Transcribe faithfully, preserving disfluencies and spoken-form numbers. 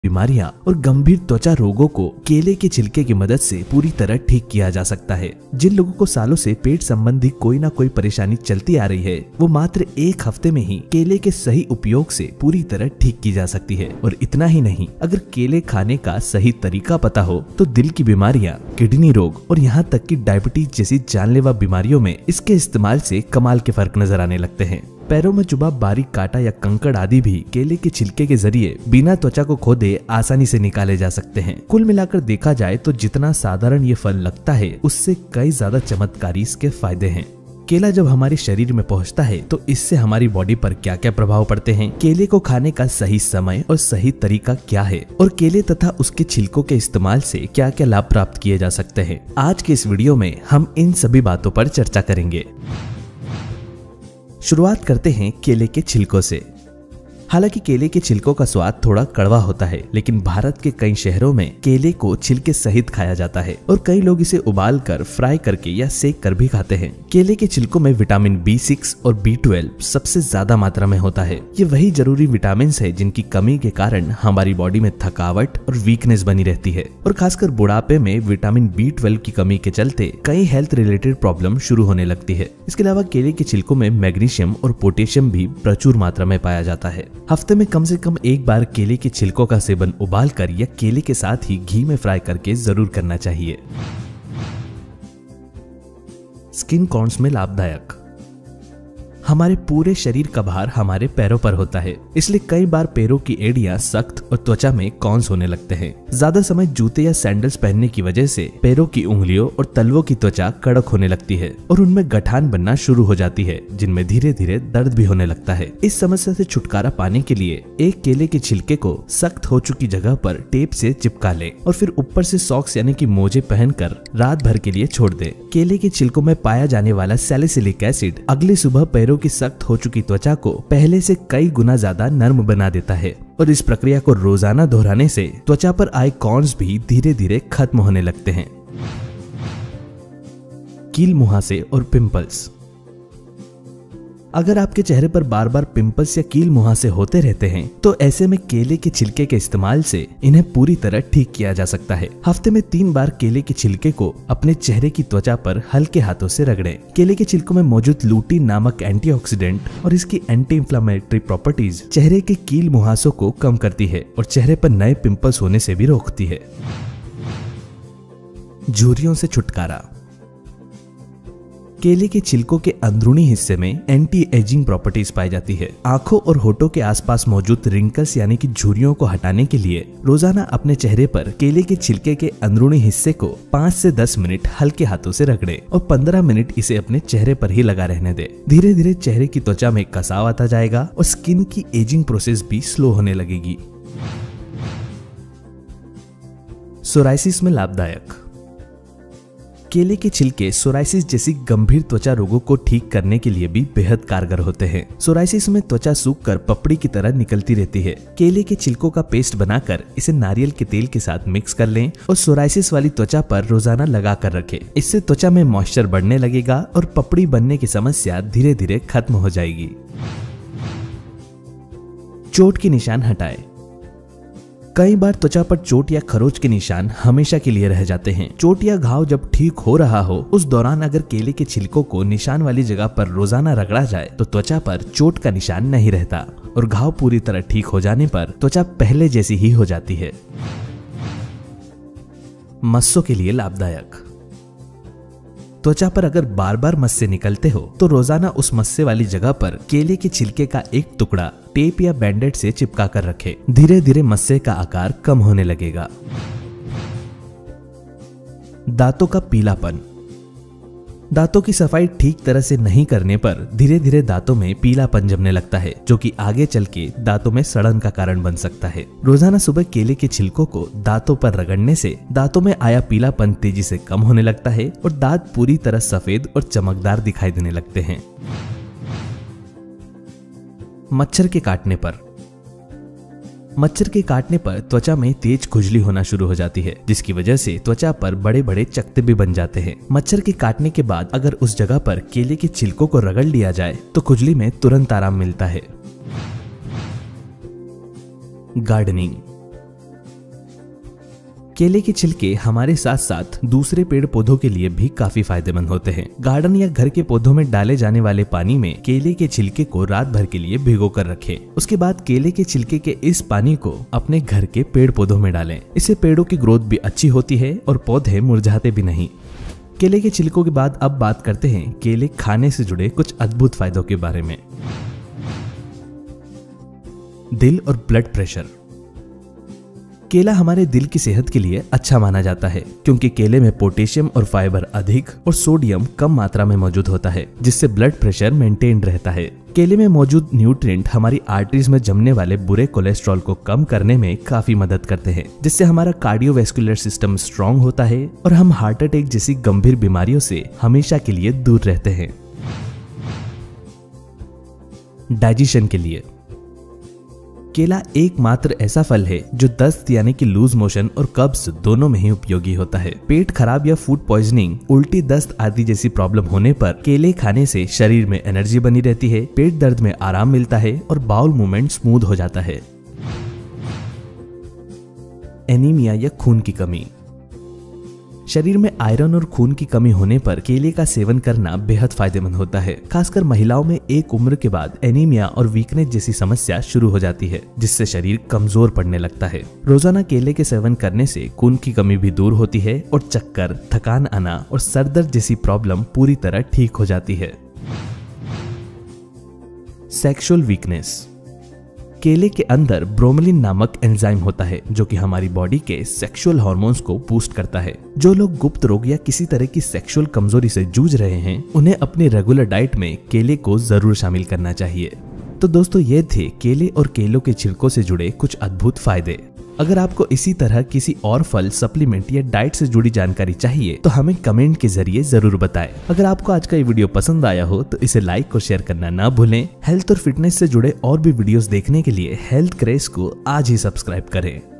बीमारियां और गंभीर त्वचा रोगों को केले के छिलके की मदद से पूरी तरह ठीक किया जा सकता है। जिन लोगों को सालों से पेट संबंधी कोई ना कोई परेशानी चलती आ रही है, वो मात्र एक हफ्ते में ही केले के सही उपयोग से पूरी तरह ठीक की जा सकती है। और इतना ही नहीं, अगर केले खाने का सही तरीका पता हो तो दिल की बीमारियां, किडनी रोग और यहाँ तक कि डायबिटीज जैसी जानलेवा बीमारियों में इसके इस्तेमाल से कमाल के फर्क नजर आने लगते हैं। पैरों में चुभा बारीक कांटा या कंकड़ आदि भी केले के छिलके के जरिए बिना त्वचा को खोदे आसानी से निकाले जा सकते हैं। कुल मिलाकर देखा जाए तो जितना साधारण ये फल लगता है, उससे कई ज्यादा चमत्कारी इसके फायदे हैं। केला जब हमारे शरीर में पहुंचता है तो इससे हमारी बॉडी पर क्या क्या प्रभाव पड़ते हैं, केले को खाने का सही समय और सही तरीका क्या है, और केले तथा उसके छिलकों के इस्तेमाल से क्या क्या लाभ प्राप्त किए जा सकते हैं, आज के इस वीडियो में हम इन सभी बातों पर चर्चा करेंगे। शुरुआत करते हैं केले के छिलकों से। हालांकि केले के छिलकों का स्वाद थोड़ा कड़वा होता है, लेकिन भारत के कई शहरों में केले को छिलके सहित खाया जाता है और कई लोग इसे उबाल कर, फ्राई करके या सेक कर भी खाते हैं। केले के छिलकों में विटामिन बी सिक्स और बी ट्वेल्व सबसे ज्यादा मात्रा में होता है। ये वही जरूरी विटामिन है जिनकी कमी के कारण हमारी बॉडी में थकावट और वीकनेस बनी रहती है, और खासकर बुढ़ापे में विटामिन बी ट्वेल्व की कमी के चलते कई हेल्थ रिलेटेड प्रॉब्लम शुरू होने लगती है। इसके अलावा केले के छिलकों में मैग्नीशियम और पोटेशियम भी प्रचुर मात्रा में पाया जाता है। हफ्ते में कम से कम एक बार केले के छिलकों का सेवन उबालकर या केले के साथ ही घी में फ्राई करके जरूर करना चाहिए। स्किन कॉर्न्स में लाभदायक। हमारे पूरे शरीर का भार हमारे पैरों पर होता है, इसलिए कई बार पैरों की एड़ियां सख्त और त्वचा में कॉर्न्स होने लगते हैं। ज्यादा समय जूते या सैंडल्स पहनने की वजह से पैरों की उंगलियों और तलवों की त्वचा कड़क होने लगती है और उनमें गठान बनना शुरू हो जाती है, जिनमें धीरे धीरे दर्द भी होने लगता है। इस समस्या से छुटकारा पाने के लिए एक केले के छिलके को सख्त हो चुकी जगह पर टेप से चिपका ले और फिर ऊपर से सॉक्स यानी कि मोजे पहनकर रात भर के लिए छोड़ दे। केले के छिलकों में पाया जाने वाला सैलिसिलिक एसिड अगली सुबह पैरों की सख्त हो चुकी त्वचा को पहले से कई गुना ज्यादा नर्म बना देता है, और इस प्रक्रिया को रोजाना दोहराने से त्वचा पर आए कॉर्न्स भी धीरे धीरे खत्म होने लगते हैं। कील मुहासे और पिंपल्स। अगर आपके चेहरे पर बार बार पिंपल्स या कील मुहासे होते रहते हैं, तो ऐसे में केले के छिलके के इस्तेमाल से इन्हें पूरी तरह ठीक किया जा सकता है। हफ्ते में तीन बार केले के छिलके को अपने चेहरे की त्वचा पर हल्के हाथों से रगड़ें। केले के छिलकों में मौजूद लूटीन नामक एंटीऑक्सीडेंट और इसकी एंटी इंफ्लेमेटरी प्रॉपर्टीज चेहरे के कील मुहासों को कम करती है और चेहरे पर नए पिंपल्स होने से भी रोकती है। झुर्रियों से छुटकारा। केले के छिलकों के अंदरूनी हिस्से में एंटी एजिंग प्रॉपर्टीज पाई जाती है। आंखों और होठों के आसपास मौजूद रिंकल्स यानी कि झुर्रियों को हटाने के लिए रोजाना अपने चेहरे पर केले के छिलके के अंदरूनी हिस्से को पाँच से दस मिनट हल्के हाथों से रगड़े और पंद्रह मिनट इसे अपने चेहरे पर ही लगा रहने दे। धीरे धीरे चेहरे की त्वचा में कसाव आता जाएगा और स्किन की एजिंग प्रोसेस भी स्लो होने लगेगी। सोराइसिस में लाभदायक। केले के छिलके सोराइसिस जैसी गंभीर त्वचा रोगों को ठीक करने के लिए भी बेहद कारगर होते हैं। सोराइसिस में त्वचा सूखकर पपड़ी की तरह निकलती रहती है। केले के छिलकों का पेस्ट बनाकर इसे नारियल के तेल के साथ मिक्स कर लें और सोराइसिस वाली त्वचा पर रोजाना लगा कर रखें। इससे त्वचा में मॉइस्चर बढ़ने लगेगा और पपड़ी बनने की समस्या धीरे धीरे खत्म हो जाएगी। चोट के निशान हटाए। कई बार त्वचा पर चोट या खरोच के निशान हमेशा के लिए रह जाते हैं। चोट या घाव जब ठीक हो रहा हो, उस दौरान अगर केले के छिलकों को निशान वाली जगह पर रोजाना रगड़ा जाए तो त्वचा पर चोट का निशान नहीं रहता और घाव पूरी तरह ठीक हो जाने पर त्वचा पहले जैसी ही हो जाती है। मस्सों के लिए लाभदायक। त्वचा पर अगर बार बार मस्से निकलते हो तो रोजाना उस मस्से वाली जगह पर केले के छिलके का एक टुकड़ा टेप या बैंडेड से चिपका कर रखें। धीरे धीरे मस्से का आकार कम होने लगेगा। दांतों का पीलापन। दांतों की सफाई ठीक तरह से नहीं करने पर धीरे धीरे दांतों में पीलापन जमने लगता है, जो कि आगे चल के दांतों में सड़न का कारण बन सकता है। रोजाना सुबह केले के छिलकों को दांतों पर रगड़ने से दांतों में आया पीलापन तेजी से कम होने लगता है और दांत पूरी तरह सफेद और चमकदार दिखाई देने लगते हैं। मच्छर के काटने पर। मच्छर के काटने पर त्वचा में तेज खुजली होना शुरू हो जाती है, जिसकी वजह से त्वचा पर बड़े बड़े चकत्ते भी बन जाते हैं। मच्छर के काटने के बाद अगर उस जगह पर केले के छिलकों को रगड़ लिया जाए तो खुजली में तुरंत आराम मिलता है। गार्डनिंग। केले के छिलके हमारे साथ साथ दूसरे पेड़ पौधों के लिए भी काफी फायदेमंद होते हैं। गार्डन या घर के पौधों में डाले जाने वाले पानी में केले के छिलके को रात भर के लिए भिगो कर रखें। उसके बाद केले के छिलके के इस पानी को अपने घर के पेड़ पौधों में डालें। इससे पेड़ों की ग्रोथ भी अच्छी होती है और पौधे मुरझाते भी नहीं। केले के छिलकों के बाद अब बात करते हैं केले खाने से जुड़े कुछ अद्भुत फायदों के बारे में। दिल और ब्लड प्रेशर। केला हमारे दिल की सेहत के लिए अच्छा माना जाता है क्योंकि केले में पोटेशियम और फाइबर अधिक और सोडियम कम मात्रा में मौजूद होता है, जिससे ब्लड प्रेशर मेंटेन रहता है। केले में मौजूद न्यूट्रिएंट हमारी आर्टरीज में जमने वाले बुरे कोलेस्ट्रॉल को कम करने में काफी मदद करते हैं, जिससे हमारा कार्डियोवैस्कुलर सिस्टम स्ट्रांग होता है और हम हार्ट अटैक जैसी गंभीर बीमारियों से हमेशा के लिए दूर रहते हैं। डाइजेशन के लिए केला एकमात्र ऐसा फल है जो दस्त यानी कि लूज मोशन और कब्ज दोनों में ही उपयोगी होता है। पेट खराब या फूड पॉइजनिंग, उल्टी, दस्त आदि जैसी प्रॉब्लम होने पर केले खाने से शरीर में एनर्जी बनी रहती है, पेट दर्द में आराम मिलता है और बाउल मूवमेंट स्मूथ हो जाता है। एनीमिया या खून की कमी। शरीर में आयरन और खून की कमी होने पर केले का सेवन करना बेहद फायदेमंद होता है। खासकर महिलाओं में एक उम्र के बाद एनीमिया और वीकनेस जैसी समस्या शुरू हो जाती है, जिससे शरीर कमजोर पड़ने लगता है। रोजाना केले के सेवन करने से खून की कमी भी दूर होती है और चक्कर, थकान आना और सर दर्द जैसी प्रॉब्लम पूरी तरह ठीक हो जाती है। Sexual weakness. केले के अंदर ब्रोमेलिन नामक एंजाइम होता है जो कि हमारी बॉडी के सेक्सुअल हार्मोन्स को बूस्ट करता है। जो लोग गुप्त रोग या किसी तरह की सेक्सुअल कमजोरी से जूझ रहे हैं, उन्हें अपनी रेगुलर डाइट में केले को जरूर शामिल करना चाहिए। तो दोस्तों, ये थे केले और केलों के छिलकों से जुड़े कुछ अद्भुत फायदे। अगर आपको इसी तरह किसी और फल, सप्लीमेंट या डाइट से जुड़ी जानकारी चाहिए तो हमें कमेंट के जरिए जरूर बताएं। अगर आपको आज का ये वीडियो पसंद आया हो तो इसे लाइक और शेयर करना ना भूलें। हेल्थ और फिटनेस से जुड़े और भी वीडियोस देखने के लिए हेल्थ क्रेज को आज ही सब्सक्राइब करें।